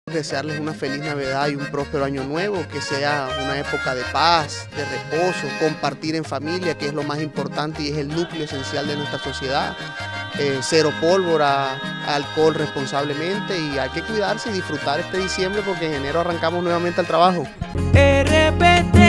Desearles una feliz Navidad y un próspero año nuevo, que sea una época de paz, de reposo, compartir en familia, que es lo más importante y es el núcleo esencial de nuestra sociedad. Cero pólvora, alcohol responsablemente, y hay que cuidarse y disfrutar este diciembre porque en enero arrancamos nuevamente al trabajo. RPT